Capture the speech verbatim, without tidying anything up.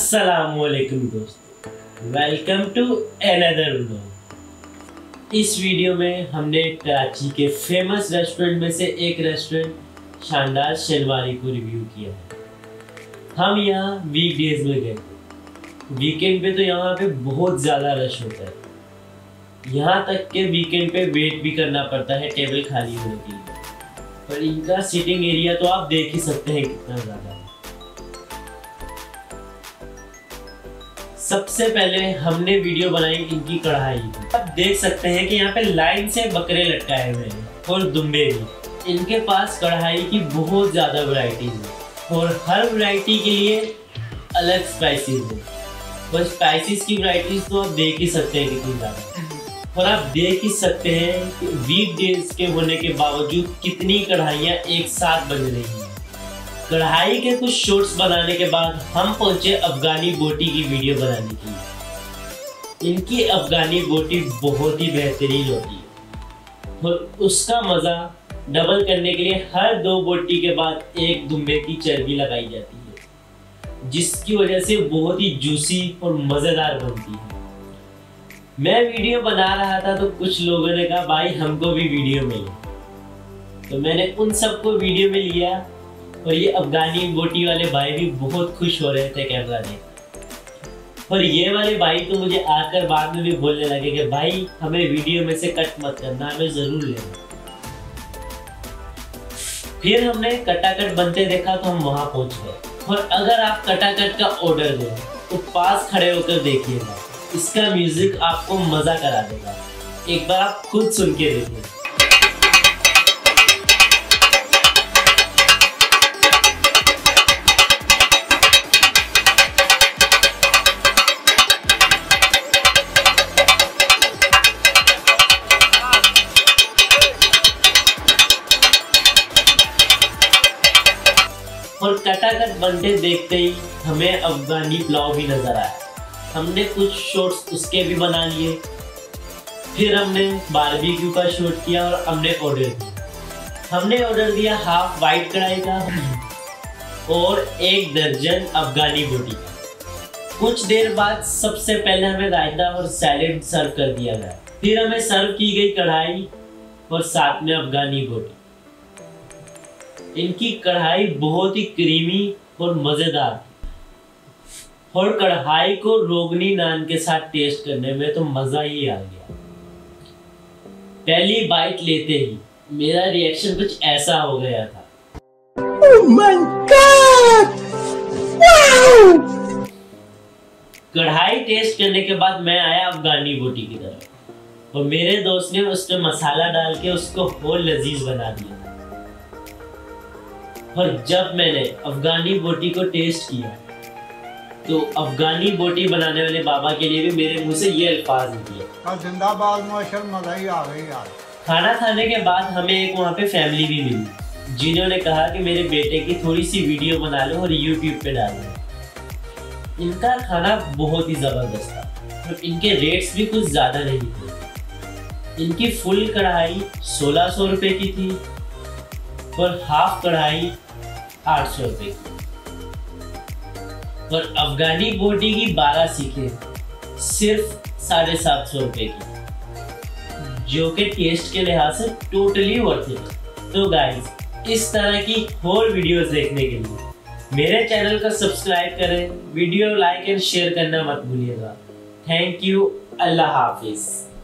अस्सलामुअलैकुम दोस्तों, welcome to another vlog. इस वीडियो में हमने कराची के फेमस रेस्टोरेंट में से एक रेस्टोरेंट शानदार शेनवारी को रिव्यू किया है। हम यहाँ वीक डेज में गए, वीकेंड पे तो यहाँ पे बहुत ज़्यादा रश होता है। यहाँ तक के वीकेंड पे वेट भी करना पड़ता है टेबल खाली होने के लिए। पर इनका सिटिंग एरिया तो आप देख ही सकते हैं कितना ज़्यादा है। सबसे पहले हमने वीडियो बनाई इनकी कढ़ाई की। आप देख सकते हैं कि यहाँ पे लाइन से बकरे लटकाए हुए हैं और दुम्बे भी। इनके पास कढ़ाई की बहुत ज़्यादा वैरायटी है और हर वैरायटी के लिए अलग स्पाइसेस है। और स्पाइसेस की वैरायटीज तो आप देख ही सकते हैं कितनी ज़्यादा। और आप देख ही सकते हैं कि वीक डेज के होने के बावजूद कितनी कढ़ाइयाँ एक साथ बन रही हैं। कढ़ाई के कुछ शॉट्स बनाने के बाद हम पहुंचे अफगानी बोटी की वीडियो बनाने के लिए। इनकी अफगानी बोटी बहुत ही बेहतरीन होती है और उसका मज़ा डबल करने के लिए हर दो बोटी के बाद एक दुम्बे की चर्बी लगाई जाती है, जिसकी वजह से बहुत ही जूसी और मज़ेदार बनती है। मैं वीडियो बना रहा था तो कुछ लोगों ने कहा भाई हमको भी वीडियो में ले, तो मैंने उन सबको वीडियो में लिया। और ये अफगानी बोटी वाले भाई भी बहुत खुश हो रहे थे कैमरा देख। और ये वाले भाई तो मुझे आकर बाद में भी बोलने लगे कि भाई हमें वीडियो में से कट मत करना, हमें जरूर लेना। फिर हमने कटाकट बनते देखा तो हम वहां पहुंच गए। और अगर आप कटाकट का ऑर्डर दें तो पास खड़े होकर देखिएगा, इसका म्यूजिक आपको मजा करा देगा। एक बार आप खुद सुन के देखिए। और कटाकट बनते देखते ही हमें अफगानी पुलाव भी नजर आया। हमने कुछ शॉट्स उसके भी बना लिए। फिर हमने बारबेक्यू का शॉट किया और हमने ऑर्डर दिया। हमने ऑर्डर दिया हाफ वाइट कढ़ाई का और एक दर्जन अफगानी बोटी का। कुछ देर बाद सबसे पहले हमें रायता और सैलेड सर्व कर दिया गया। फिर हमें सर्व की गई कढ़ाई और साथ में अफगानी बोटी। इनकी कढ़ाई बहुत ही क्रीमी और मजेदार थी और कढ़ाई को रोगनी नान के साथ टेस्ट करने में तो मजा ही आ गया। पहली बाइट लेते ही मेरा रिएक्शन कुछ ऐसा हो गया था। Oh my God! Wow! Karahi taste करने के बाद मैं आया अफगानी बोटी की तरफ और मेरे दोस्त ने उसमें मसाला डाल के उसको और लजीज बना दिया। और जब मैंने अफगानी बोटी को टेस्ट किया तो अफगानी बोटी बनाने वाले बाबा के लिए भी मेरे मुंह से ये अल्फाज निकले, जिंदाबाद माशा मजा ही आ गई यार। खाना खाने के बाद हमें एक वहाँ पे फैमिली भी मिली जिन्होंने कहा कि मेरे बेटे की थोड़ी सी वीडियो बना लो और यूट्यूब पे डाल दो। इनका खाना बहुत ही ज़बरदस्त था और इनके रेट्स भी कुछ ज़्यादा नहीं थे। इनकी फुल कढ़ाई सोलह सौ रुपये की थी और हाफ कढ़ाई आठ सौ रुपये की। और अफगानी बोटी की बारह सीखें सिर्फ साढ़े सात सौ रुपये की, जो कि टेस्ट के लिहाज से टोटली वर्थ इट। तो गाइस, इस तरह की और वीडियोस देखने के लिए मेरे चैनल को सब्सक्राइब करें, वीडियो लाइक एंड शेयर करना मत भूलिएगा। थैंक यू, अल्लाह हाफिज।